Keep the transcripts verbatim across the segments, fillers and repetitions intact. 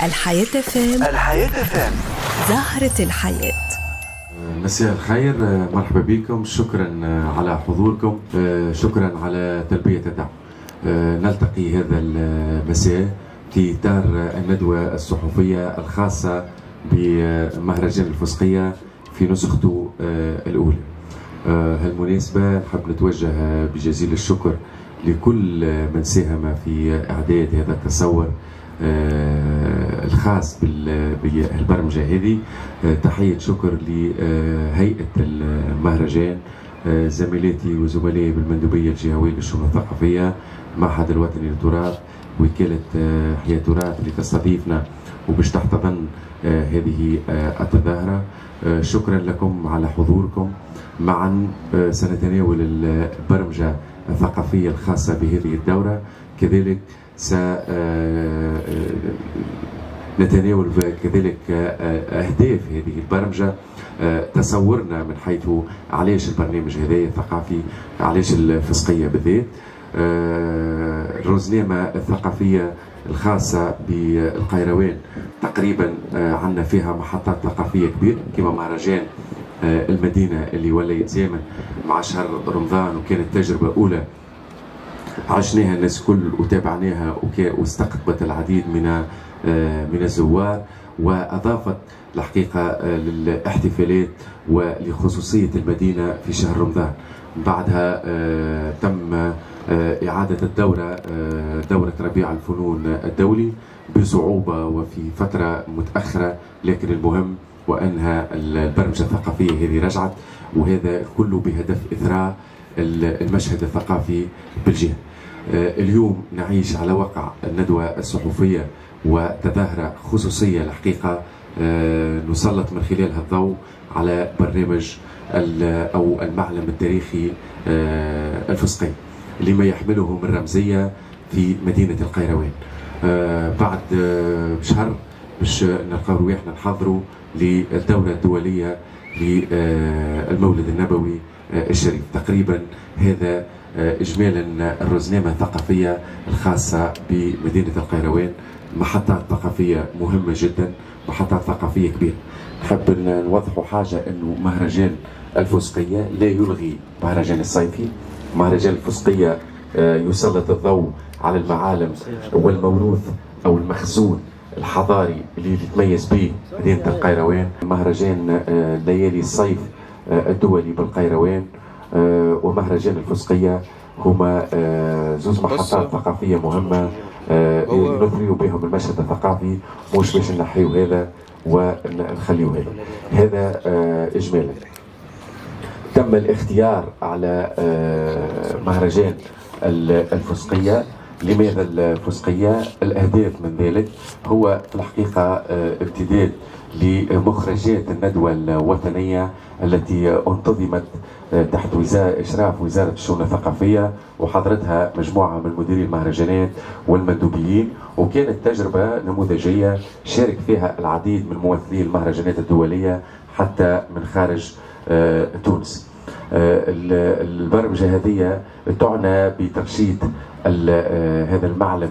الحياة فام. الحياة فام، زهرة الحياة. مساء الخير، مرحبا بكم، شكرا على حضوركم، شكرا على تلبية الدعوة. نلتقي هذا المساء في إطار الندوة الصحفية الخاصة بمهرجان الفسقية في نسخته الأولى. هالمناسبة نحب نتوجه بجزيل الشكر لكل من ساهم في إعداد هذا التصور الخاص بالبرمجة هذه. تحية شكر لهيئة المهرجان، زميلاتي وزملائي بالمندوبية الجهوية للشؤون الثقافية، معهد الوطني للتراث، وكالة حياة تراث اللي تستضيفنا وباش تحتضن هذه التظاهرة. شكرا لكم على حضوركم. معا سنتناول البرمجة الثقافية الخاصة بهذه الدورة، كذلك سنتناول كذلك أهداف هذه البرمجة، تصورنا من حيث علاش البرنامج هذا الثقافي، علاش الفسقية بالذات، الروزنامة الثقافية الخاصة بالقيروان تقريبا عندنا فيها محطات ثقافية كبيرة كما مهرجان المدينة اللي ولا يتزامن مع شهر رمضان، وكانت تجربة أولى عشناها الناس الكل وتابعناها واستقطبت العديد من من الزوار، وأضافت الحقيقة للاحتفالات ولخصوصية المدينة في شهر رمضان. بعدها تم إعادة الدورة، دورة ربيع الفنون الدولي، بصعوبة وفي فترة متأخرة، لكن المهم وأنها البرمجة الثقافية هذه رجعت، وهذا كله بهدف إثراء المشهد الثقافي بالجهة. اليوم نعيش على وقع الندوة الصحفية وتظاهرة خصوصية الحقيقة نسلط من خلالها الضوء على برنامج أو المعلم التاريخي الفسقي لما يحمله من رمزية في مدينة القيروان. بعد شهر باش نلقاو رواحنا نحضروا للدورة الدولية للمولد النبوي الشريف. تقريبا هذا إجمالا الروزنامة الثقافية الخاصة بمدينة القيروان، محطات ثقافية مهمة جدا، محطات ثقافية كبيرة. نحب نوضحوا حاجة أنه مهرجان الفسقية لا يلغي مهرجان الصيفي. مهرجان الفسقية يسلط الضوء على المعالم والموروث أو المخزون الحضاري اللي يتميز به مدينة القيروان. مهرجان ليالي الصيف الدولي بالقيروان ومهرجان الفسقية هما زوز محطات ثقافية مهمة نثريوا بهم المشهد الثقافي، مش باش نحيو هذا ونخليو هذا. هذا إجمالا. تم الاختيار على مهرجان الفسقية. لماذا الفسقية؟ الأهداف من ذلك هو في الحقيقة امتداد لمخرجات الندوة الوطنية التي انتظمت تحت إشراف وزارة الشؤون الثقافية، وحضرتها مجموعة من مديري المهرجانات والمندوبيين، وكانت تجربة نموذجية شارك فيها العديد من ممثلي المهرجانات الدولية حتى من خارج تونس. البرمجة هذه تعنى بترشيد هذا المعلم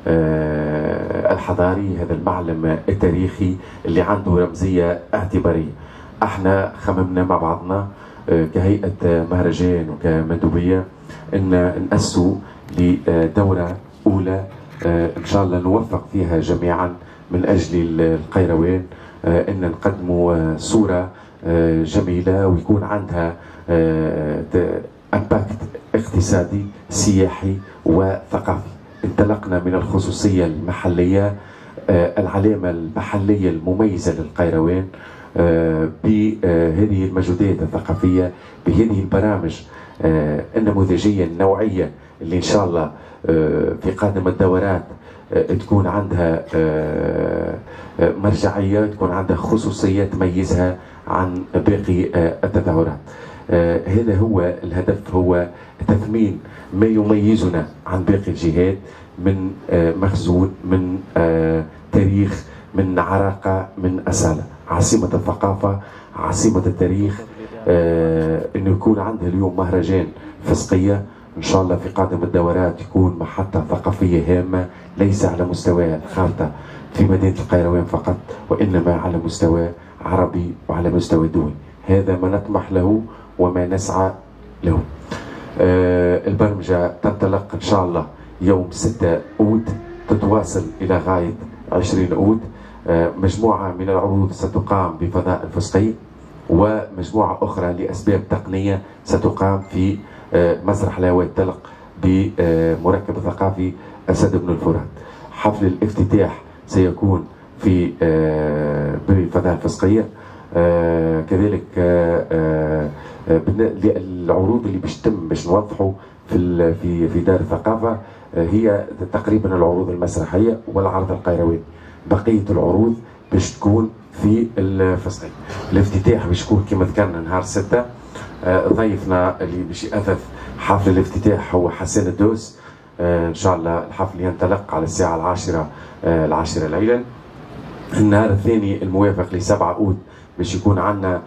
الحضاري، هذا المعلم التاريخي اللي عنده رمزية اعتبارية. احنا خممنا مع بعضنا كهيئة مهرجان وكمندوبية ان نأسوا لدورة أولى إن شاء الله نوفق فيها جميعا من أجل القيروان، ان نقدموا صورة جميلة ويكون عندها امباكت اقتصادي سياحي وثقافي. انطلقنا من الخصوصية المحلية، العلامة المحلية المميزة للقيروان، بهذه المجهودات الثقافية، بهذه البرامج النموذجية النوعية اللي إن شاء الله في قادم الدورات تكون عندها مرجعية، تكون عندها خصوصية تميزها عن باقي التظاهرات. هذا هو الهدف، هو تثمين ما يميزنا عن باقي الجهات من مخزون، من تاريخ، من عراقة، من أصالة. عاصمة الثقافة، عاصمة التاريخ، انه يكون عندها اليوم مهرجان فسقية ان شاء الله في قادم الدورات يكون محطة ثقافية هامة، ليس على مستوى الخارطة في مدينة القيروان فقط، وإنما على مستوى عربي وعلى مستوى دولي. هذا ما نطمح له وما نسعى له. آه البرمجة تنطلق إن شاء الله يوم ستة أود، تتواصل إلى غاية عشرين أود. آه مجموعة من العروض ستقام بفضاء الفسقي، ومجموعة أخرى لأسباب تقنية ستقام في آه مسرح الهواء الطلق بمركب ثقافي أسد بن الفرات. حفل الافتتاح سيكون في آه بفضاء الفسقية. آه كذلك آه آه العروض اللي باش تتم باش نوضحوا في في في دار الثقافه آه هي تقريبا العروض المسرحيه والعرض القيرواني. بقيه العروض باش تكون في الفسقي. الافتتاح باش يكون كما ذكرنا نهار ستة. آه ضيفنا اللي باش يأثث حفل الافتتاح هو حسين الدوس. آه ان شاء الله الحفل ينطلق على الساعه العاشره آه العاشره ليلا. النهار الثاني الموافق لسبعة أود باش يكون عندنا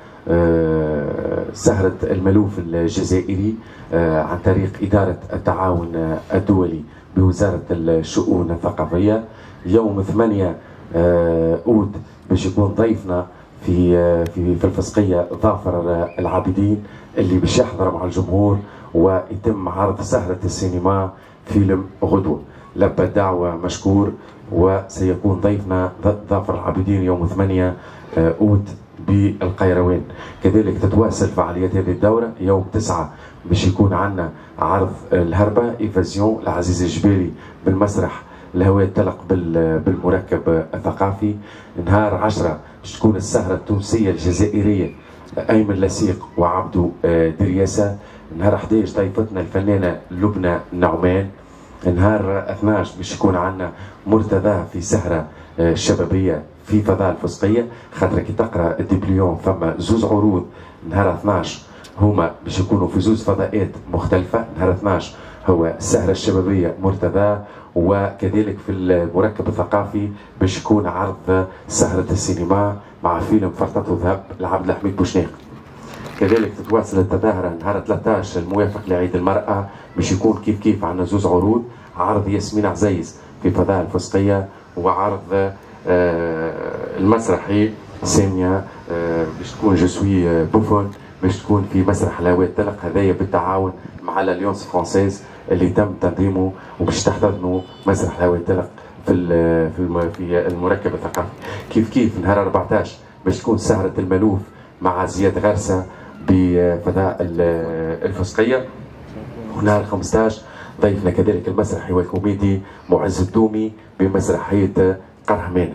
آه سهرة الملوف الجزائري آه عن طريق إدارة التعاون الدولي بوزارة الشؤون الثقافية. يوم ثمانية آه أود باش يكون ضيفنا في آه في في الفسقية ظافر العابدين اللي باش يحضر مع الجمهور ويتم عرض سهرة السينما فيلم غدوة. لبى الدعوة مشكور، وسيكون ضيفنا ظافر العابدين يوم ثمانية أود بالقيروان. كذلك تتواصل فعاليات هذه الدورة. يوم تسعة باش يكون عندنا عرض الهربة إيفازيون لعزيز الجبالي بالمسرح الهواء الطلق بالمركب الثقافي. نهار عشرة باش تكون السهرة التونسية الجزائرية أيمن لسيق وعبدو درياسة. نهار أحد عشر ضيفتنا الفنانة لبنى نعمان. نهار اثني عشر باش يكون عندنا مرتضى في سهرة شبابية في فضاء الفسقية. خاطر كي تقرا الدبليون فما زوز عروض نهار اثني عشر هما باش يكونوا في زوز فضاءات مختلفة. نهار اثني عشر هو السهرة الشبابية مرتضى، وكذلك في المركب الثقافي باش يكون عرض سهرة السينما مع فيلم فرطة وذهب لعبد الحميد بوشناق. كذلك تتواصل التظاهرة نهار ثلاثة عشر الموافق لعيد المرأة باش يكون كيف كيف عندنا زوز عروض. عرض ياسمين عزيز في فضاء الفسقية، وعرض آه المسرحي سامية آه باش تكون جو سوي بوفون باش تكون في مسرح الهواء الطلق. هذايا بالتعاون مع الاليونس فرانسيز اللي تم تنظيمه وباش تحتضنوا مسرح الهواء الطلق في في في المركب الثقافي. كيف كيف نهار أربعة عشر باش تكون سهرة الملوف مع زياد غرسة بفضاء الفسقية. ونهار خمسة عشر ضيفنا كذلك المسرحي والكوميدي معز الدومي بمسرحية قرهمانة.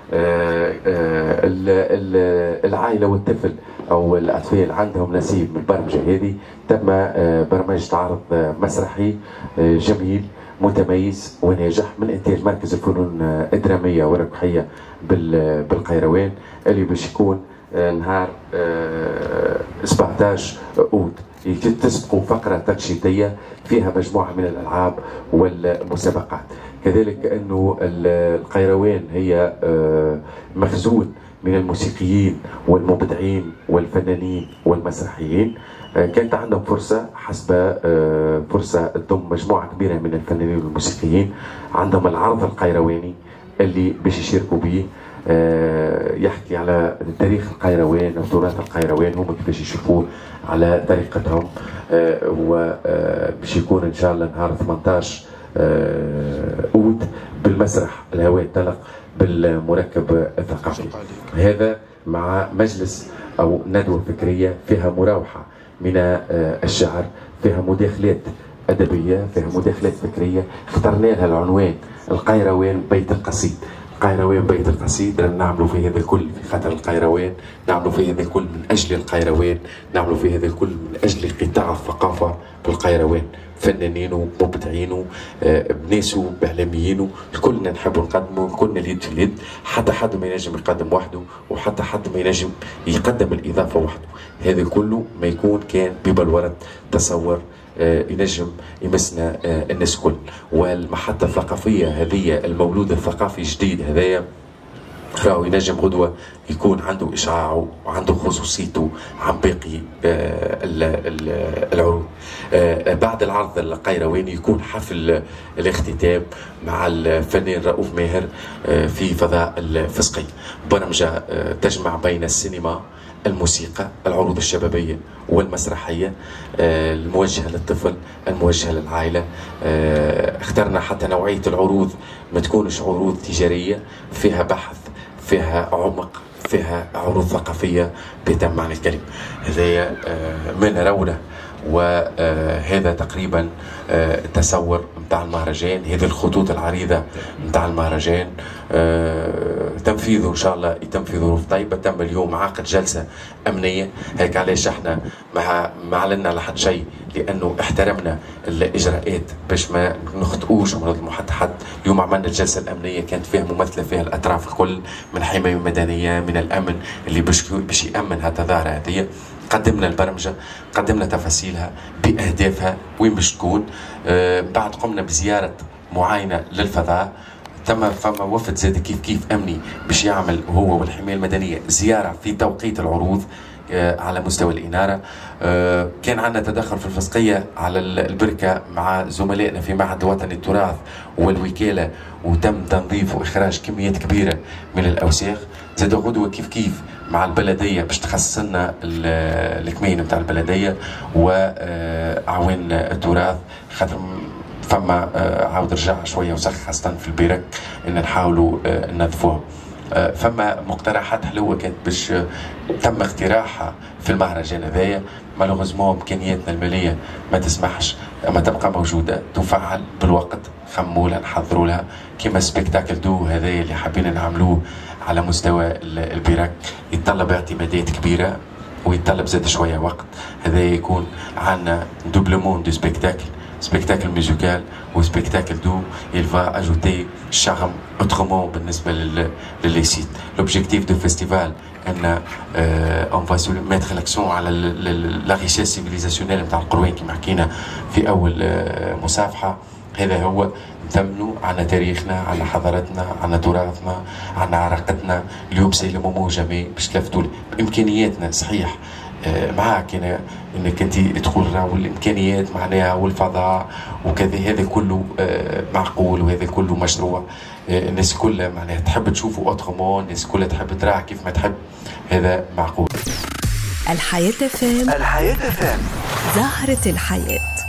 العائلة والطفل أو الأطفال عندهم نصيب من البرمجة هذه. تم برمجة عرض مسرحي جميل متميز وناجح من إنتاج مركز الفنون الدرامية والربحية بالقيروان، اللي باش يكون نهار سبعة عشر أود. تسبق فقرة تنشيطية فيها مجموعة من الألعاب والمسابقات. كذلك أنه القيروان هي مخزون من الموسيقيين والمبدعين والفنانين والمسرحيين. كانت عندهم فرصة حسب فرصة تضم مجموعة كبيرة من الفنانين والموسيقيين. عندهم العرض القيرواني اللي باش يشاركوا به يحكي على تاريخ القيروان وتراث القيروان، هم كيفاش يشوفوه على طريقتهم. وباش يكون ان شاء الله نهار ثمانية عشر أود بالمسرح الهواء الطلق بالمركب الثقافي. هذا مع مجلس او ندوه فكريه فيها مراوحه من الشعر، فيها مداخلات ادبيه، فيها مداخلات فكريه. اخترنا لها العنوان القيروان بيت القصيد. القيروان بيت القصيد نعملوا في هذا الكل في خاطر القيروان، نعملوا في هذا الكل من اجل القيروان، نعملوا في هذا الكل من اجل قطاع الثقافه بالقيروان، فنانينه مبدعينه بناسه باعلاميينه، الكلنا نحبوا نقدموا، كلنا اليد في اليد. حتى حد ما ينجم يقدم وحده، وحتى حد ما ينجم يقدم الاضافه وحده. هذا كله ما يكون كان ببلورة تصور ينجم يمسنا الناس كل. والمحطة الثقافية هذه، المولود الثقافي الجديد هذايا راهو ينجم غدوة يكون عنده إشعاعه وعنده خصوصيته عن باقي العروض. بعد العرض القيرواني يكون حفل الاختتام مع الفنان رؤوف ماهر في فضاء الفسقية، برمجة تجمع بين السينما، الموسيقى، العروض الشبابية والمسرحية الموجهة للطفل، الموجهة للعائلة. اخترنا حتى نوعية العروض ما تكونش عروض تجارية، فيها بحث، فيها عمق، فيها عروض ثقافية بتم معنى الكلمة. هذا ما نراونه، وهذا تقريبا التصور متاع المهرجان، هذه الخطوط العريضة متاع المهرجان. تنفيذه ان شاء الله يتم في ظروف طيبه. تم اليوم عقد جلسه امنيه، هيك علاش احنا ما ما اعلنا على حد شيء، لانه احترمنا الاجراءات باش ما نخطئوش وما نظلموا حتى حد. اليوم عملنا الجلسه الامنيه كانت فيها ممثله فيها الاطراف الكل، من الحمايه المدنيه، من الامن اللي باش باش يامن هالتظاهره هذه. قدمنا البرمجه، قدمنا تفاصيلها باهدافها وين باش تكون. آه بعد قمنا بزياره معاينه للفضاء، تم فما وفد زاد كيف كيف امني باش يعمل هو والحمايه المدنيه زياره في توقيت العروض آه على مستوى الاناره. آه كان عندنا تدخل في الفسقيه على البركه مع زملائنا في معهد الوطني للتراث والوكاله، وتم تنظيف واخراج كميات كبيره من الاوساخ. زاد غدوه كيف كيف مع البلديه باش تخصص لنا الكمين نتاع البلديه واعوان التراث، خاطر فما عاود رجع شويه وسخ خاصه في البرك ان نحاولوا ننظفوها. فما مقترحات حلوه كانت باش تم اقتراحها في المهرجان هذايا، مالوغوزمون امكانياتنا الماليه ما تسمحش، اما تبقى موجوده تفعل بالوقت. خموا لها نحضروا لها كيما سبيكتاكل دو هذايا اللي حابين نعملوه على مستوى البرك، يتطلب اعتمادات كبيره ويتطلب زاد شويه وقت. هذا يكون عندنا دوبلومون دو سبيكتاكل، سبيكتاكل ميوزيكال وسبيكتاكل دو il va ajouter charme autrement بالنسبه للي سيت. لوبجيكتيف دو فيستيفال ان اون فا ميتر لاكسيون على لا ريشيس سيفيليزاسيونيل نتاع القروين كما حكينا في اول مصافحه. هذا هو نثمنوا عنا تاريخنا، عنا حضارتنا، عنا تراثنا، عنا عراقتنا. اليوم سي لو مومون جامي باش تلفتوا بامكانياتنا. صحيح معاك أنا انك انت تقول راهو الامكانيات معناها والفضاء وكذا، هذا كله معقول وهذا كله مشروع. الناس كلها معناها تحب تشوفوا اوترومون، الناس كلها تحب تراها كيف ما تحب، هذا معقول. الحياة فام، الحياة فام، زهرة الحياة.